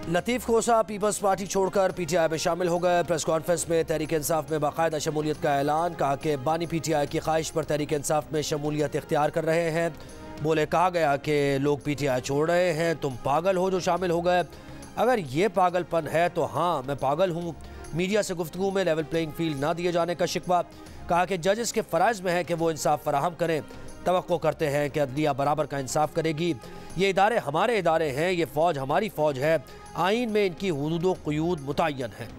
लतीफ़ Khosa peoples party छोड़कर PTI में शामिल हो गए। प्रेस कॉन्फ्रेंस में तहरीक इंसाफ में बाकायदा शमूलियत का ऐलान। कहा कि बानी पीटीआई की ख्वाहिश पर तहरीक इंसाफ में शमूलियत इख्तियार कर रहे हैं। बोले कहा गया कि लोग पीटीआई छोड़ रहे हैं, तुम पागल हो जो शामिल हो गए। अगर ये पागलपन है तो हाँ मैं पागल हूँ। मीडिया से गुफ्तगू में लेवल प्लेइंग फील्ड ना दिए जाने का शिकवा। कहा कि जजेस के फ़राइज़ में है कि वो इंसाफ फराहम करें। तवक्को करते हैं कि अदलिया बराबर का इंसाफ करेगी। ये इदारे हमारे इदारे हैं, ये फ़ौज हमारी फ़ौज है। आइन में इनकी हुदूद व क़ुयूद मुतय्यन है।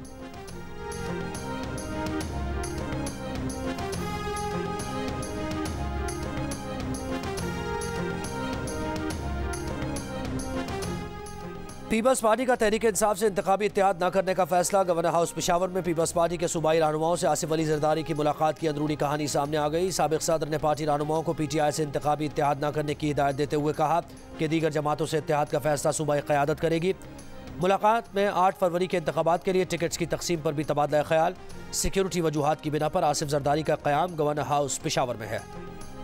पीपल्स पार्टी का तहरीक इंसाफ से इंतखाबी इत्तेहाद न करने का फैसला। गवर्नर हाउस पेशावर में पीपल्स पार्टी के सूबाई रहनुमाओं से आसिफ अली जरदारी की मुलाकात की अंदरूनी कहानी सामने आ गई। साबिक़ सदर ने पार्टी रहनुमाओं को पीटीआई से इंतखाबी इत्तेहाद न करने की हिदायत देते हुए कहा कि दीगर जमातों से इत्तेहाद का फैसला सूबाई क़यादत करेगी। मुलाकात में 8 फरवरी के इंतखाबात के लिए टिकट्स की तकसीम पर भी तबादला ख्याल। सिक्योरिटी वजूहात की बिना पर आसिफ जरदारी का क़याम गवर्नर हाउस पेशावर में है।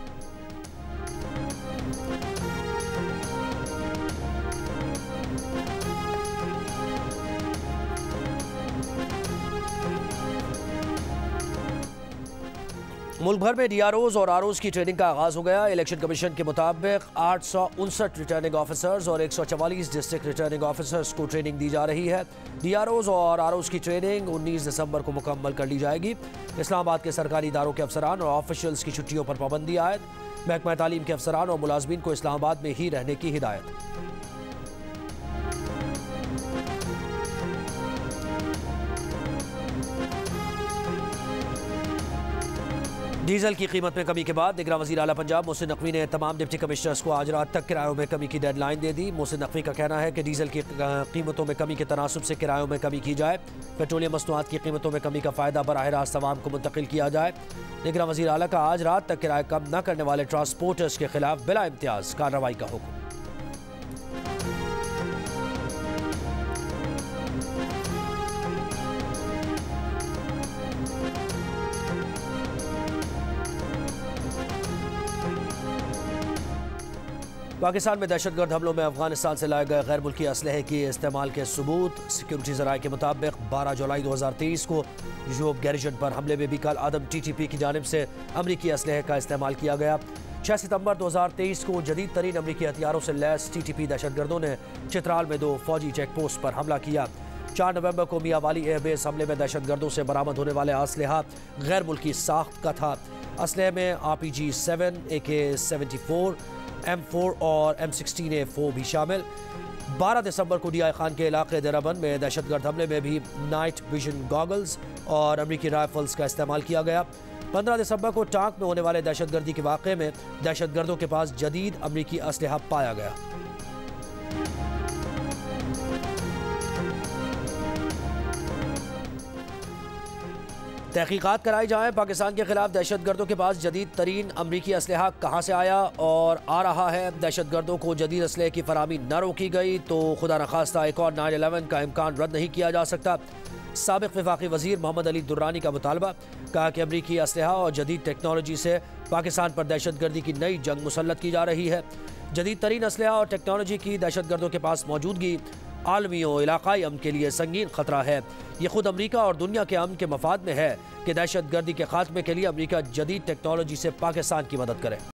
मुल्क भर में डीआरओज और आरओज की ट्रेनिंग का आगाज हो गया। इलेक्शन कमीशन के मुताबिक 859 रिटर्निंग ऑफिसर्स और 144 डिस्ट्रिक्ट रिटर्निंग ऑफिसर्स को ट्रेनिंग दी जा रही है। डीआरओज और आरओज की ट्रेनिंग 19 दिसंबर को मुकम्मल कर ली जाएगी। इस्लामाबाद के सरकारी इदारों के अफसरान और ऑफिशियल्स की छुट्टियों पर पाबंदी आयद। महकमा तालीम के अफसरान और मुलाजमीन को इस्लामाबाद में ही रहने की हिदायत। डीजल की कीमत में कमी के बाद निगरां वज़ीर आला पंजाब मोहसिन नकवी ने तमाम डिप्टी कमिश्नर्स को आज रात तक किरायों में कमी की डेडलाइन दे दी। मोहसिन नकवी का कहना है कि डीजल की कीमतों में कमी के तनासुब से किरायों में कमी की जाए। पेट्रोलियम मसनूआत की कीमतों में कमी का फ़ायदा बराह रास्त अवाम को मुंतकिल किया जाए। निगरां वज़ीर आला का आज रात तक किराए कम न करने वाले ट्रांसपोर्टर्स के खिलाफ बिला इम्तियाज़ कार्रवाई का हुक्म। पाकिस्तान में दहशतगर्द हमलों में अफगानिस्तान से लाए गए गैर मुल्की असलहे के इस्तेमाल के सबूत। सिक्योरिटी ज़राए के मुताबिक 12 जुलाई 2023 को यूब गैरिजन पर हमले में भी कल आदम TTP की जानिब से अमरीकी असलहे का इस्तेमाल किया गया। 6 सितंबर 2023 को जदीद तरीन अमरीकी हथियारों से लैस TTP दहशतगर्दों ने चित्राल में 2 फौजी चेक पोस्ट पर हमला किया। 4 नवंबर को मियांवाली एयरबेस हमले में दहशतगर्दों से बरामद होने वाले असलहा गैर मुल्की साख्त का था। असलहे में RPG-7, AK-74, M4 और M16A4 भी शामिल। 12 दिसंबर को DI खान के इलाके देराबंद में दहशतगर्द हमले में भी नाइट विजन गॉगल्स और अमरीकी राइफल्स का इस्तेमाल किया गया। 15 दिसंबर को टांक में होने वाले दहशतगर्दी के वाक़े में दहशतगर्दों के पास जदीद अमरीकी असलहा पाया गया। तहकीकात कराई जाए, पाकिस्तान के खिलाफ दहशतगर्दों के पास जदीद तरीन अमरीकी असलहा कहाँ से आया और आ रहा है। दहशतगर्दों को जदीद असलहे की फराहमी न रोकी गई तो खुदा नखास्ता एक और 9/11 का इम्कान रद्द नहीं किया जा सकता। साबिक़ वफाकी वज़ीर मोहम्मद अली दुर्रानी का मुतालबा। कहा कि अमरीकी असलहा और जदीद टेक्नोलॉजी से पाकिस्तान पर दहशतगर्दी की नई जंग मुसल्लत की जा रही है। जदीद तरीन असलहा और टेक्नोलॉजी की दहशतगर्दों के पास मौजूदगी आलमी और इलाकाई अमन के लिए संगीन खतरा है। ये खुद अमरीका और दुनिया के अमन के मफाद में है कि दहशतगर्दी के खात्मे के लिए अमरीका जदीद टेक्नोलॉजी से पाकिस्तान की मदद करे।